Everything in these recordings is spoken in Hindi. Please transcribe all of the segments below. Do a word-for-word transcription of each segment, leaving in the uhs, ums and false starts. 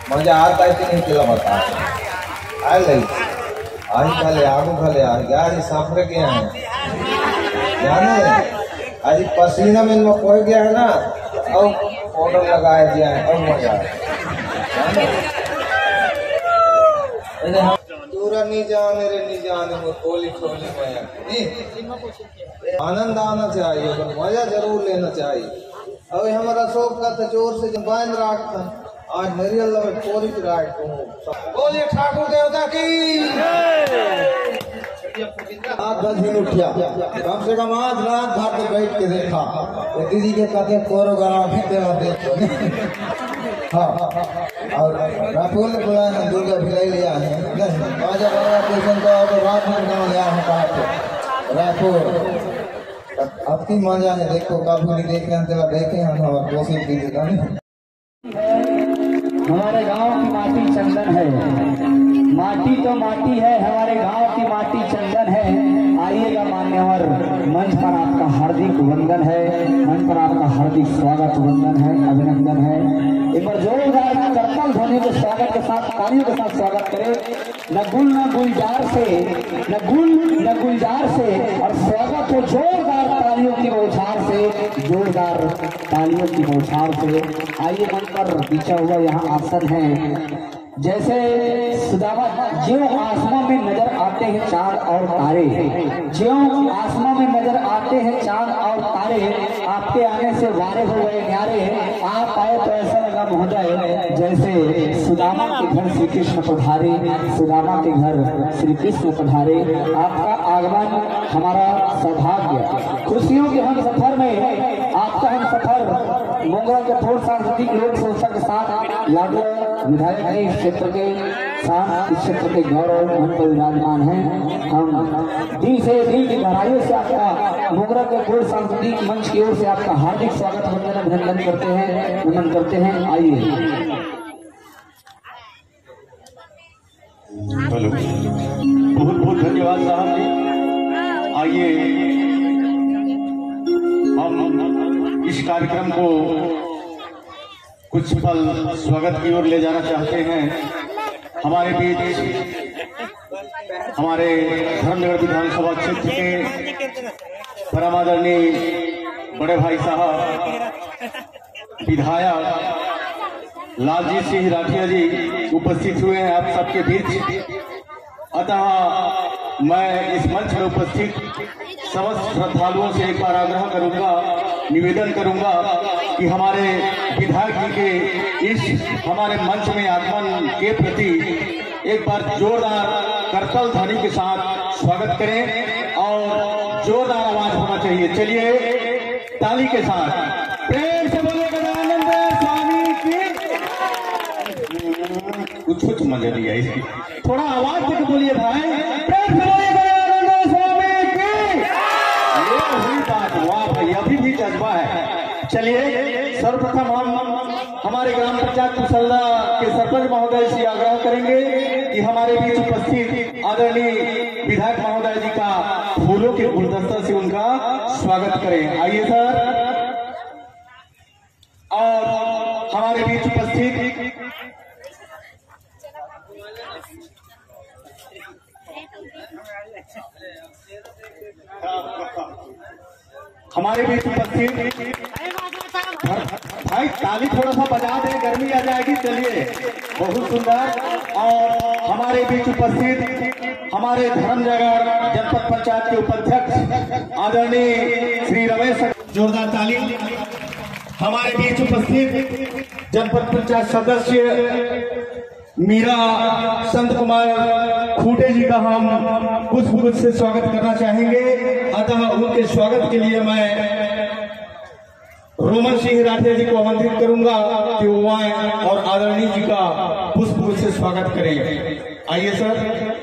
मजा आता है कि नहीं चला बता आए ले आज खाले आगू खाले यार गाड़ी सफर के हैं जाने आज पसीना में में कोई गया है ना अब पाउडर लगाए दिया है अब मजा आए दूरा नहीं जा मेरे नहीं जाने में कोली खोली में आनंद आना चाहिए पर मजा जरूर लेना चाहिए। अब हमारा शौक का तो जोर से बांध रखता आज नरियल में पूरी रात बोलिए ठाकुर देवता की आज दस दिन उठिया कम से कम आज रात भर के बैठ के देखा दीदी के कहते कोरोग्राफी देवा देख हाँ और राफुल ने बुलाया ना दुर्गा भिलाई लिया है राजा बाबा कृष्ण का तो रात में गाँव लिया है कहा पे राफुल अब की मजा है देखो काफी नहीं देखे हैं तेरा देखे हैं हमारे कोशिश की देता नहीं हमारे गांव की माटी चंदन है माटी तो माटी है हमारे गांव की माटी चंदन है। आइएगा मान्यवर मंच पर आपका हार्दिक वंदन है मंच पर आपका हार्दिक स्वागत वंदन है अभिनंदन है। एक बार जोरदार करतल ध्वनि के स्वागत के साथ तालियों के साथ स्वागत करें न गुल न गुलजार से न गुल न गुलजार से और स्वागत हो जोरदार तालियों की बौछार से जोरदार तालियों की बौछार से। आइए मंच पर बिछा हुआ यहाँ आसन है जैसे सुदामा ज्यों आसमां में नजर आते हैं चांद और तारे ज्यों आसमां में नजर आते हैं चांद और तारे आपके आने से वारे हो गए न्यारे आप आए तो ऐसा लगा महोदय जैसे सुदामा के घर श्री कृष्ण पधारे सुदामा के घर श्री कृष्ण पधारे। आपका आगमन हमारा सौभाग्य खुशियों के हम सफर में आपका हम सफर मोंगरा के पूर्व सांस्कृतिक लोक संस्था के साथ लागू विधायक ने इस क्षेत्र के साथ इस क्षेत्र के गौरव हम पर विराजमान हैं। हम दिल से दिल की गहराइयों से आपका मोगरा के पूर्व सांस्कृतिक मंच की ओर से आपका हार्दिक स्वागत वंदन अभिनंदन करते हैं नमन करते हैं। आइए हेलो बहुत बहुत धन्यवाद साहब जी। आइए हम इस कार्यक्रम को कुछ पल स्वागत की ओर ले जाना चाहते हैं। हमारे बीच हमारे धर्मनगर विधानसभा क्षेत्र के परम आदरणीय बड़े भाई साहब विधायक लालजीत सिंह राठिया जी उपस्थित हुए हैं आप सबके बीच। अतः मैं इस मंच में उपस्थित समस्त श्रद्धालुओं से एक बार आग्रह करूंगा निवेदन करूंगा कि हमारे विधायक जी के इस हमारे मंच में आगमन के प्रति एक बार जोरदार करतल ध्वनि के साथ स्वागत करें और जोरदार आवाज होना चाहिए। चलिए ताली के साथ प्रेम से बोले गजानंद स्वामी की कुछ कुछ मजा लिया इसकी थोड़ा आवाज देकर बोलिए भाई प्रेम से बोलिए गजानंद स्वामी की। ये हुई बात वाह भाई अभी भी जज्बा है। चलिए सर्वप्रथम हम हमारे ग्राम पंचायत कुशलदा के सरपंच महोदय से आग्रह करेंगे कि हमारे बीच उपस्थित आदरणीय विधायक महोदय जी का फूलों के गुलदस्ता से उनका स्वागत करें। आइए सर। और हमारे बीच उपस्थित हमारे बीच उपस्थित भाई ताली थोड़ा सा बजा दें गर्मी आ जाएगी। चलिए बहुत सुंदर। और हमारे बीच उपस्थित हमारे धर्मनगर जनपद पंचायत के उपाध्यक्ष आदरणीय श्री रमेश जोरदार ताली। हमारे बीच उपस्थित जनपद पंचायत सदस्य मीरा संत कुमार खूटे जी का हम पुष्प गुच्छ से स्वागत करना चाहेंगे। अतः उनके स्वागत के लिए मैं रोमन सिंह राठिया जी को आमंत्रित करूंगा कि वो आए और आदरणीय जी का पुष्प गुच्छ से स्वागत करें। आइए सर।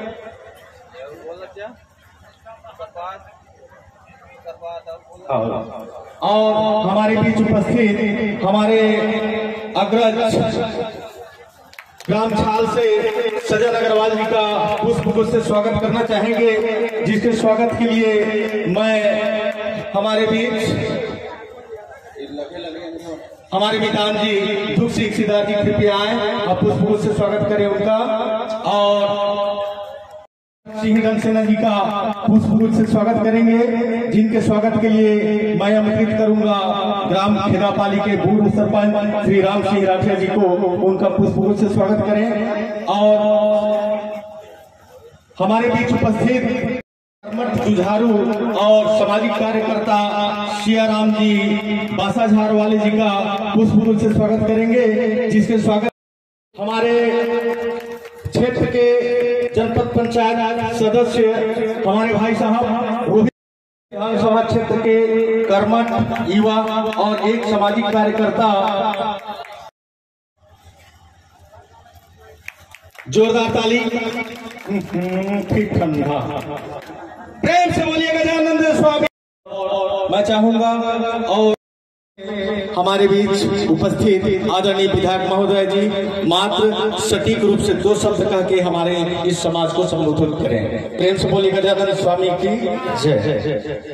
और हमारे बीच उपस्थित हमारे अग्रज ग्राम छाल से सजन अग्रवाल जी का पुष्प गुच्छ से स्वागत करना चाहेंगे, जिसके स्वागत के लिए मैं हमारे बीच हमारे विधान जी दुख सिंह सिद्धार्थ जी कृपया आए और पुष्प से स्वागत करें उनका। और सिंह धनसेना जी का पुष्प से स्वागत करेंगे, जिनके स्वागत के लिए मैं आमंत्रित करूंगा ग्राम खेदापाली के पूर्व सरपंच श्री राम सिंह राठिया जी को, उनका पुष्प से स्वागत करें। और हमारे बीच उपस्थित जुझारू और सामाजिक कार्यकर्ता सियाराम जी बासाझार वाले जी का पुष्प से स्वागत करेंगे, जिसके स्वागत हमारे क्षेत्र के जनपद पंचायत सदस्य हमारे भाई साहब रोहित विधानसभा क्षेत्र के कर्मठ युवा और एक सामाजिक कार्यकर्ता, जोरदार ताली ठीक ठंडा प्रेम से बोलिए गजानंद स्वामी। मैं चाहूंगा और हमारे बीच उपस्थित आदरणीय विधायक महोदय जी मात्र सटीक रूप से दो शब्द कह के हमारे इस समाज को संबोधित करें। प्रेम से बोलिए गजानंद स्वामी की जय।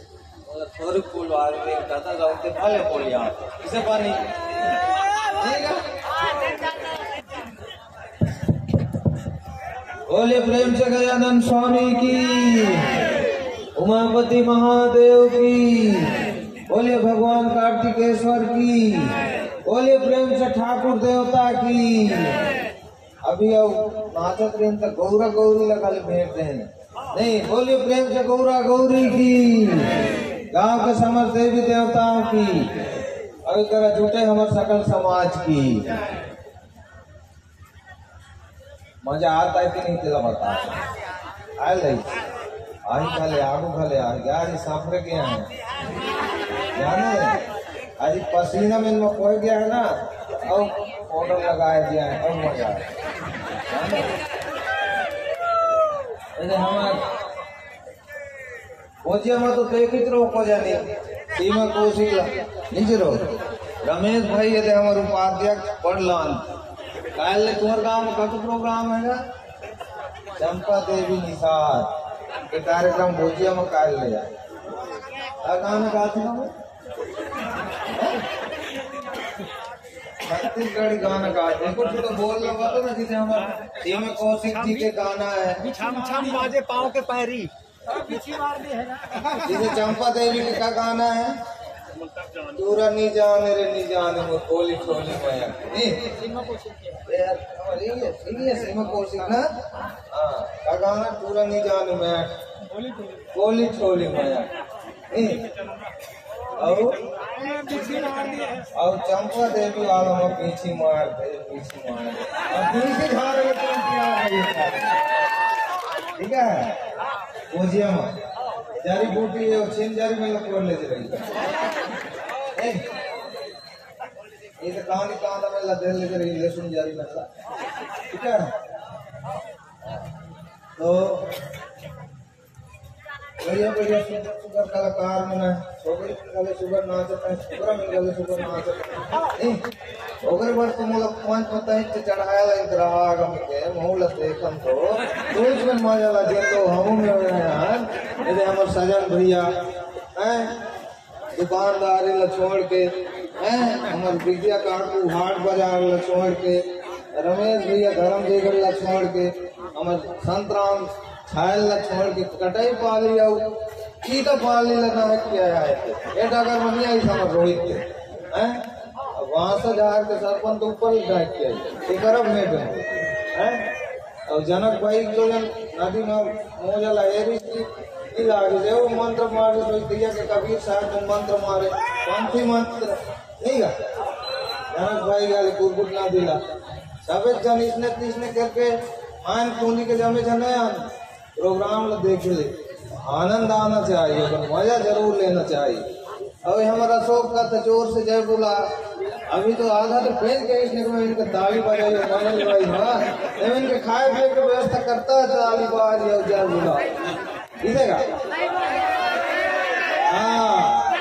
बोले प्रेम से गजानंद स्वामी की, उमापति महादेव की, बोले भगवान कार्तिकेश्वर की, बोले प्रेम से ठाकुर देवता की। अभी अब नाचत रहे तो गौरा गौरी लगा ले भेंट हैं नहीं, बोले प्रेम से गौरा गौरी की, गांव के समस्त देवी देवताओं की, और तरह जुटे हमारे सकल समाज की। मजा आता है कि नहीं तेरा बता आयल रही आई खाले आगू खाले आ यार साफरे गया है जाने आज पसीना में खोए गया है ना, अब पाउडर लगाया गया है, अब मजा जाने हमारे पहुंचे में तो देखित रहो को जाने सीमा कोशिश नीचे रहो। रमेश भाई यदि हमारे उपाध्यक्ष पढ़ लान काल तुम्हारे गाँव में कब प्रोग्राम है ना, चंपा देवी निषाद के कार्यक्रम भोजिया में काल ले जाए गाना गाते हैं छत्तीसगढ़ी गाना गाते कुछ तो बोल रहा था ना, जिसे हमारे सीमा कौशिक जी के गाना है छम छम बाजे पाँव के पैरी, जिसे चंपा देवी का गाना है दूरा नहीं जाने रे नहीं जाने वो कोली छोली माया सीमा कौशिक ना का गाना दूरा नहीं जाने मैं कोली छोली माया और और चंपा देवी वालों में पीछे मार दे पीछे मार और पीछे झाड़ में ठीक है पूजिया में जारी बूटी है छीन जारी में लपड़ ले रही है ये तो कहानी कहां में लदे ले रही लहसुन जारी में ठीक है। तो बढ़िया बढ़िया सुपर कलाकार मैंने छोकरी गले सुपर नाचते हैं छोकरा में गले सुपर नाचते नहीं ओकर बार तुम लोग पांच पता है चढ़ाया लाइन रहा गम के मोहल देखम तो रोज में मजा लगे तो हम में यार यदि हमारे सजन भैया हैं दुकानदारी ला छोड़ के हैं हमारे विद्या काकू हाट बाजार ला छोड़ के रमेश भैया धर्म देगर ला छोड़ के हमारे संतराम छायल ला छोड़ के कटाई पाली आओ की तो पाली ला ना क्या है ये डगर बनिया ही समझ रोहित के हैं वहां से जाकर के सरपंच ऊपर ही डाक किया ये करब नहीं बने हैं और जनक भाई जो नदी में मोजा लहेरी की लागे जे वो मंत्र मारे तो दिया के कबीर साहब जो मंत्र मारे पंथी मंत्र नहीं गा जनक भाई गाले कुरकुट ना दिला सबे जन इसने तीसने करके मान पूंजी के जमे जने प्रोग्राम ला देख ले आनंद आना चाहिए तो मजा जरूर लेना चाहिए। अभी हमारा अशोक का तो जोर से जय बोला अभी तो आधा तो फेल के इसने को इनका ताली बजाई मनल भाई हाँ जब इनके खाए पिए की व्यवस्था करता है ताली बाज या जय बोला दिखेगा हाँ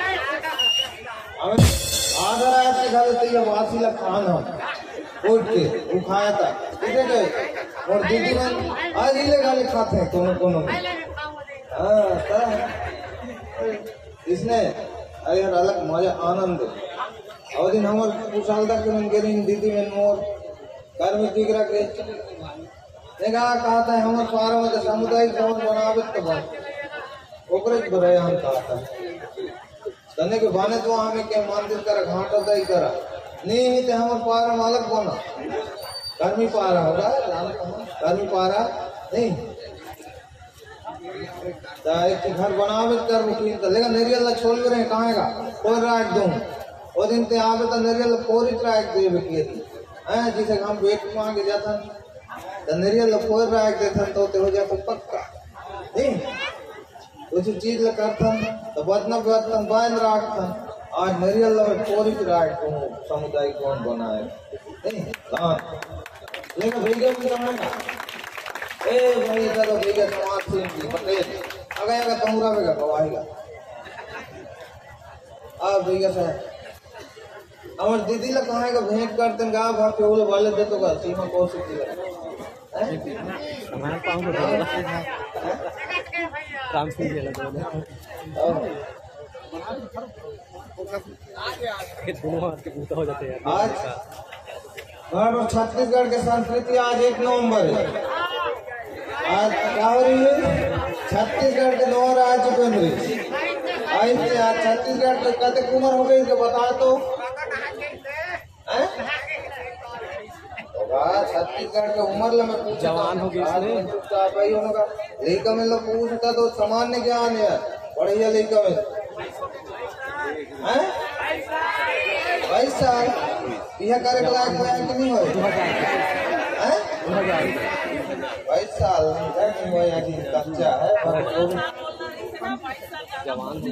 हमें आधा रात के घर तो ये वासी ला खाना उठ के वो खाया था कितने गए और दीदी में आज ही गाली खाते हैं कोनो कोनो हाँ इसने अरे यार अलग मजा आनंद और दिन हमार कुशाल तक मन गेरी दीदी में मोर घर में दिख रहा के देखा कहा था हमार पारा में सामुदायिक भवन बनावे तो बन ओकरे बराया हम कहा था तने के बाने तो हमें के मंदिर करा घाटा दई करा नहीं तो हमार पारा में अलग बना गर्मी पारा होगा गर्मी पारा नहीं एक घर बनावे कर मुकीन तो लेकिन नरियल छोड़ रहे कहाँ का कोई राख दूं और दिन ते आवे तो नरियल कोई राख दे बेकी हैं जिसे हम वेट मांगे जाता तो नरियल कोई राख देता तो ते हो जाता पक्का नहीं कुछ चीज ल करता तो बदन बदन बांध रखता आज नरियल कोई राख दूं सामुदायिक कौन बनाए नहीं हां लेकिन भैया भी कमाएगा ए भाई इधर भैया समाज सिंह जी पटेल आ गया का तमुरा में गवाएगा आ भैया साहब हमार दीदी ला कहाँ का भेंट करते गा भाग के बोले वाले दे तो का सीमा कौशिक जी हमारा पाँव राम सिंह जी लगा दोनों हाथ के पूता हो जाते हैं आज भारत छत्तीसगढ़ के संस्कृति आज एक नवंबर है आज क्या हो रही है छत्तीसगढ़ के नौ राज्य बन रही आज से आज छत्तीसगढ़ के कते उम्र हो गई इसको बता तो छत्तीसगढ़ के उम्र में पूछा जवान हो गई भाई होगा लड़का में लोग पूछता तो सामान्य ज्ञान है बढ़िया लड़का में बाईस साल यह करे के लायक हुआ कि नहीं हुआ बाईस साल नहीं हुआ या कि बच्चा है जवान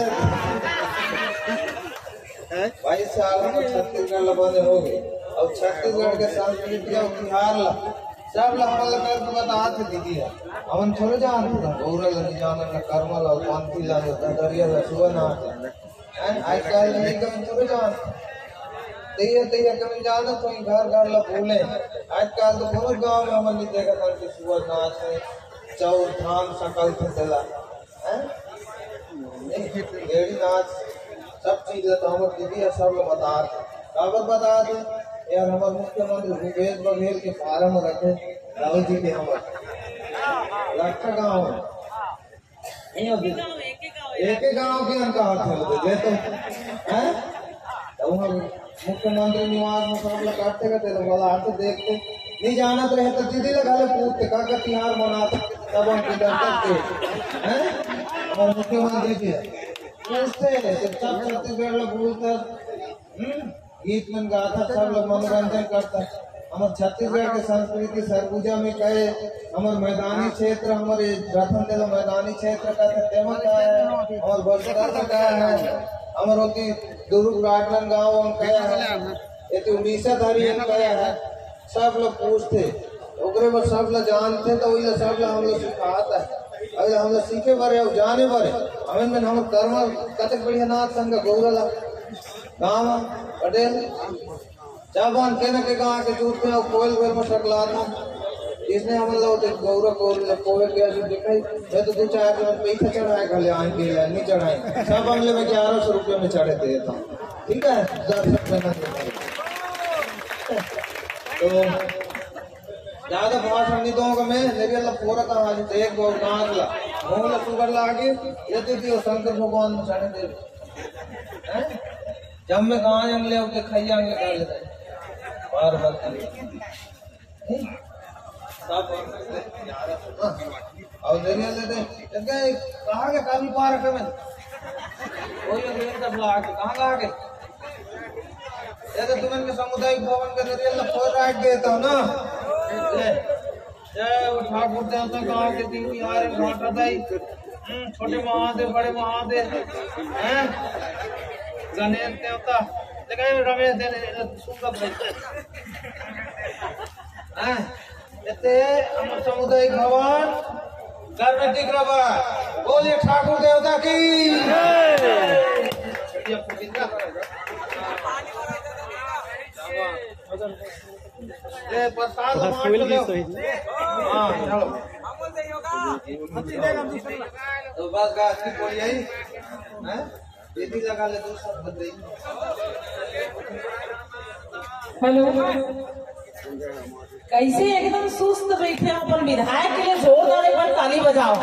बाईस साल में छत्तीसगढ़ लबाने हो गए और छत्तीसगढ़ के संस्कृति और बिहार ला सब लंबा लगा के बतात दीदी है अपन थोड़े जानते हैं गौरल नहीं जानना कर्मल और पांती ला दरिया ला सुबह ना एंड आज कल नहीं कम थोड़े जानते तेरे तेरे कभी जाना तो घर घर ला बोले आजकल तो बहुत गांव में हमन नहीं देखा था कि सुबह नाच है चौर धाम सकल थे चला हैं गेड़ी नाच सब चीज तो हमारे दीदी है सब लोग बता काबर बता दे यार हमारे मुख्यमंत्री भूपेश बघेल के फार्म रखे राहुल जी के हमारे रखा गाँव एक ही गाँव के हम कहा थे तो हैं मुख्यमंत्री निवास में सब लोग काटते करते तो बोला आते देखते नहीं जाना तो रहे तो दीदी लगा ले पूछते का का तिहार मनाते तब हम किधर तक हैं हमारे मुख्यमंत्री जी पूछते सब छत्तीसगढ़ लोग बोलते गीत में गाता सब लोग मनोरंजन करता हमारे छत्तीसगढ़ के संस्कृति सरगुजा में कहे हमारे मैदानी क्षेत्र हमारे रतन दिलो मैदानी क्षेत्र का तेमन का है और बरसरा का क्या है हमारे होती दुर्ग राजन गाँव कया है ये उड़ीसा धारी कया है सब लोग पूछते ओकरे पर सब लोग जानते तो वही सब लोग हम लोग सिखाता है अगर हम लोग सीखे बारे और जाने बारे हमें में हम कर्म कतक बढ़िया नाथ संग गौरला गाँव पटेल चाबान के न के गाँव के दूध में और कोयल वेल में सकला इसने हम लोग गौरव गौरव कोयल के ऐसे दिखाई मैं तो दो चार के पैसा चढ़ाए घर ले आए के लिए नहीं चढ़ाए सब अगले में ग्यारह सौ रुपये में चढ़े थे था ठीक है तो ज्यादा भाषण नहीं दूंगा मैं लेकिन पूरा कहा एक गौ गाँव ला मोहला सुगर ला आगे ये थी शंकर भगवान में चढ़े थे जब मैं गाँव जंग ले उसे खैया अंगे कर लेता है बार बार सब और दरिया लेते कहाँ के काफी पार रखे मैं वही अगले तब ला के कहाँ ला के ये तो तुमन के सामुदायिक भवन के दरिया ला फोर राइट देता हूँ ना जय वो ठाकुर देवता गाँव के तीन यार घाटा दाई छोटे महादेव बड़े महादेव हैं गणेश देवता लेकिन रमेश देने सुंदर हैं इतने अमर सामुदायिक भवन घर में दिख रहा है बोलिए ठाकुर देवता की ये प्रसाद हाँ तो बस गाछ की बोलिए दीदी लगा ले दूसरा बंदे हेलो, कैसे एकदम सुस्त बैठे हो? अपन विधायक के लिए जोरदार एक बार ताली बजाओ।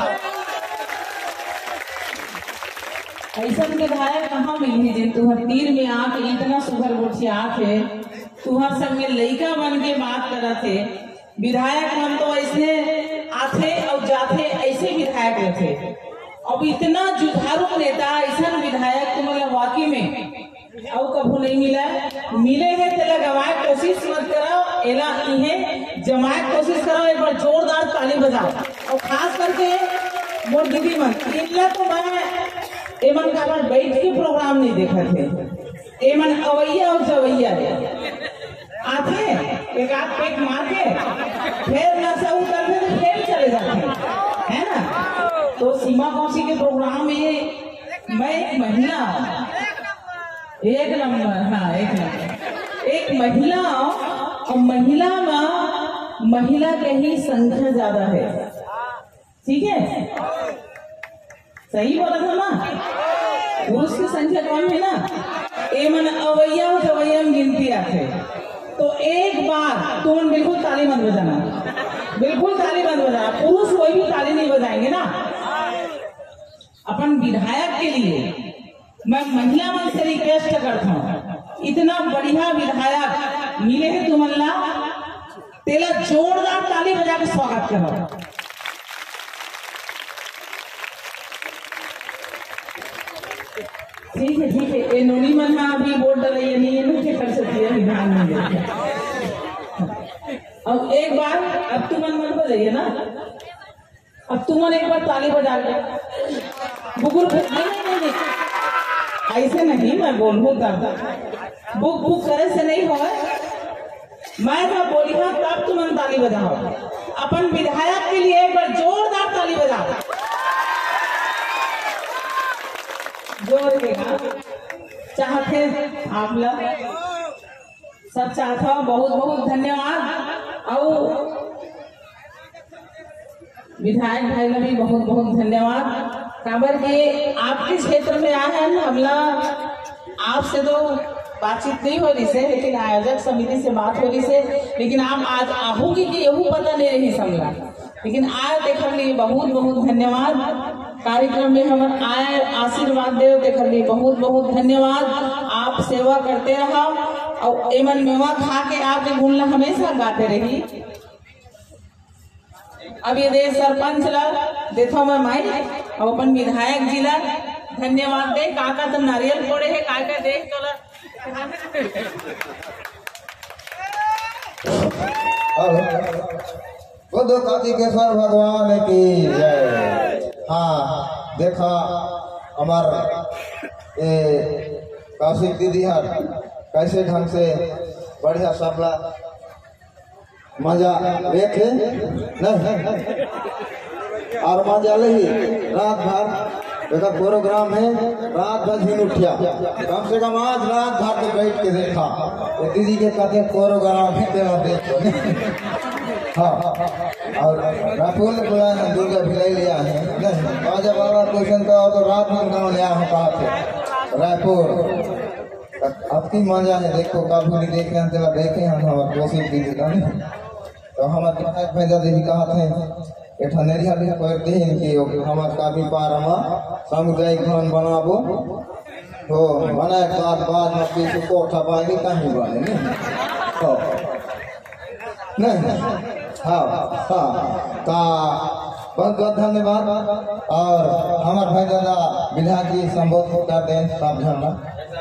ऐसा विधायक कहाँ मिली जिन तुहर तीर में आके इतना सुघर गोठी आके तुहर संग में लड़का बन के बात करा थे। विधायक हम तो ऐसे आथे और जाते ऐसे विधायक रहते। अब इतना जुझारू नेता ऐसा विधायक तुम्हारे वाकई में अब कभू नहीं मिला। मिले है तेला गवाए कोशिश मत करो, एला इन्हें जमाए कोशिश करो। एक बार जोरदार ताली बजाओ। और खास करके मोर दीदी मन इनला तो मैं एमन का बार बैठ के प्रोग्राम नहीं देखा थे। एमन अवैया और जवैया आते एक आध पेट मार के फिर नशा उतरते तो फिर चले जाते है ना। तो सीमा कौशी के प्रोग्राम में मैं एक महिला एक नंबर हाँ एक नंबर एक महिला और महिला में महिला के ही संख्या ज्यादा है। ठीक है, सही बोला था ना? पुरुष की संख्या कम है ना। एमन अवैया और जवैया में गिनती आते। तो एक बार तुम बिल्कुल ताली मत बजाना, बिल्कुल ताली मत बजाना। पुरुष कोई भी ताली नहीं बजाएंगे ना। अपन विधायक के लिए मैं महिला मन से रिक्वेस्ट करता हूँ, इतना बढ़िया विधायक मिले है तुमल्ला, तेला जोरदार ताली बजा के स्वागत करो। ठीक है ठीक है, ये नोनी मन अभी वोट डालिए नहीं है ना, कर सकती है ध्यान में। अब एक बार अब तुम मन मन बजाइए ना। अब तुम मन एक बार ताली बजा के बुकुल नहीं नहीं नहीं ऐसे नहीं मैं बोलूँ तब बुक बुक करे से नहीं हो। मैं था बोली हाँ तब तुम ताली बजाओ। अपन विधायक के लिए एक बार जोरदार ताली बजाओ। जोर के चाहते आप लोग सब चाहते हो। बहुत बहुत धन्यवाद। और विधायक भाई ने भी बहुत बहुत धन्यवाद। काबर के आपके क्षेत्र में आए हैं। हमला आपसे तो बातचीत नहीं हो रही से, लेकिन आयोजक समिति से बात हो रही से। लेकिन आप आज आहोगी कि यहू पता नहीं रही समला, लेकिन आज देखने लिए बहुत बहुत धन्यवाद। कार्यक्रम में हम आए आशीर्वाद दे देखने लिए बहुत बहुत धन्यवाद। आप सेवा करते रहो और एमन मेवा खा के आपके गुणला हमेशा गाते रही। अब ये देश सरपंच ला देखो मैं माई और अपन विधायक जी ला धन्यवाद दे। काका तुम नारियल फोड़े है काका देख तो बुद्ध कातिकेश्वर भगवान की जय। हाँ देखा हमार काशी दीदी हर कैसे ढंग से बढ़िया सबला मजा देखे नहीं और मजा ले रात भर देखा प्रोग्राम है। रात भर दिन उठिया कम से कम आज रात भर के बैठ के देखा दीदी के कहते प्रोग्राम है तेरा देखो। हाँ और राफुल बुलाया दुर्गा भिलाई लिया है नहीं आज बाबा क्वेश्चन का तो रात में गाँव लिया हूँ कहा थे रायपुर। आपकी मजा है देखो काबू नहीं देख रहे हैं देखे हम हमारे कोशिश की तो हमारे विधायक भैया देवी कहा थे ठनेरिया भी करते हैं कि हमारे काफी पार हम सामुदायिक भवन बनाबो तो बनाए बाद बाद में पीछे कोठा बांधी कहीं बने नहीं नहीं हाँ हाँ का बहुत बहुत धन्यवाद। और हमारे भाई दादा विधायक जी संबोधित करते हैं सब झंडा।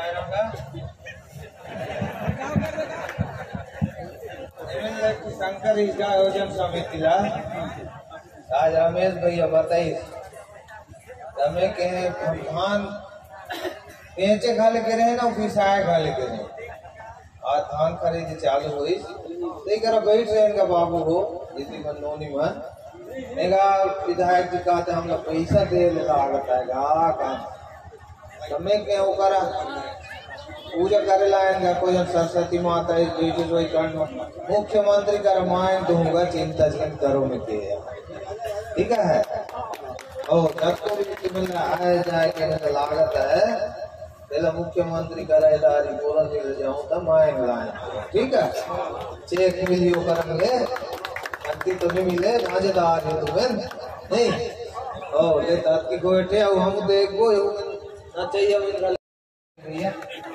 शंकर इसका आयोजन समिति आज रमेश भैया बताइए हमें के धान बेचे खाले के रहे ना पिसाए खाले के रहे आज धान खरीद चालू हुई तो बैठ रहे इनका बाबू हो जितनी मनोनी मन नेगा विधायक जी कहते हम लोग पैसा दे लेता लागत है हमें के ओकरा पूजा करे लाएंगे कोई सरस्वती माता मुख्यमंत्री का रामायण दूंगा चिंता चिंता करो में के ठीक है। और जब को भी आया जाए के लागत है पहले मुख्यमंत्री करायदारी पूरा मिल जाऊं तब माए मिलाए ठीक है चेक मिलियो कर मिले अंति तो नहीं मिले नाजेदार है तुम्हें नहीं ओ ले तात की गोटे और हम देखो ना चाहिए मेरे भैया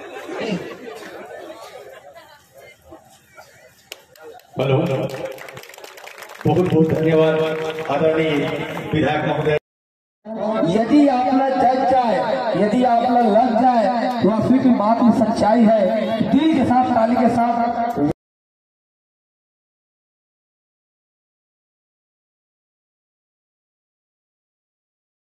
हेलो बहुत बहुत धन्यवाद आदरणीय विधायक महोदय। यदि आप में जग जाए, यदि आप में लग जाए तो असली की बात में सच्चाई है। दिल के साथ, ताली के साथ